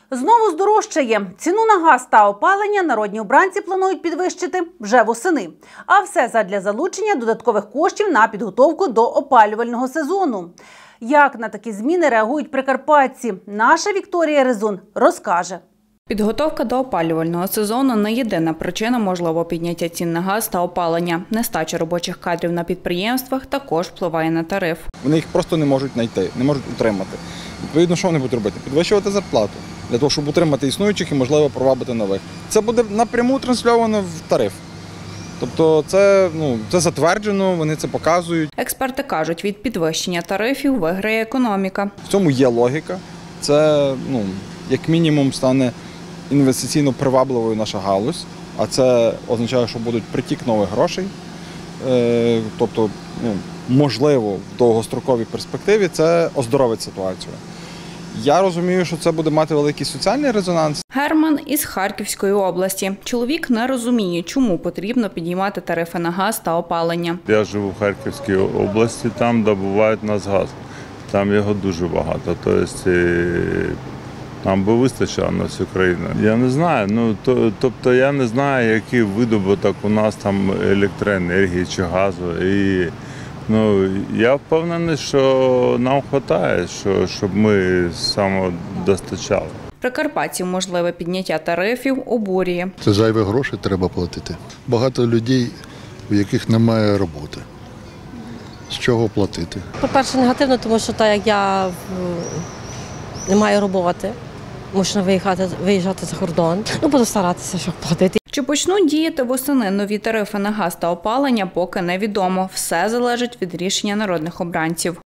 Знову здорожчає. Ціну на газ та опалення народні обранці планують підвищити вже восени. А все задля залучення додаткових коштів на підготовку до опалювального сезону. Як на такі зміни реагують прикарпатці, наша Вікторія Резун розкаже. Підготовка до опалювального сезону – не єдина причина можливого підняття цін на газ та опалення. Нестача робочих кадрів на підприємствах також впливає на тариф. Вони їх просто не можуть знайти, не можуть утримати. Відповідно, що вони будуть робити? Підвищувати зарплату для того, щоб утримати існуючих і, можливо, провабити нових. Це буде напряму трансльовано в тариф. Тобто це затверджено, вони це показують. Експерти кажуть, від підвищення тарифів виграє економіка. В цьому є логіка. Це, як мінімум, стане інвестиційно привабливою наша галузь, а це означає, що будуть притік нових грошей. Тобто, можливо, в довгостроковій перспективі це оздоровить ситуацію. Я розумію, що це буде мати великий соціальний резонанс. Герман із Харківської області. Чоловік не розуміє, чому потрібно підіймати тарифи на газ та опалення. Я живу в Харківській області, там добувають нас газ. Там його дуже багато. Тобто нам би вистачило на всю країну. Я не знаю, я не знаю, який видобуток у нас там електроенергії чи газу. І я впевнений, що нам вистачає, щоб ми самодостачали. Прикарпатців можливе підняття тарифів обурює. Це зайві гроші треба платити. Багато людей, у яких немає роботи. З чого платити? По-перше, негативно, тому що так як я не маю роботи, мушу виїжджати за кордон. Буду старатися, щоб платити. Чи почнуть діяти восени нові тарифи на газ та опалення, поки невідомо. Все залежить від рішення народних обранців.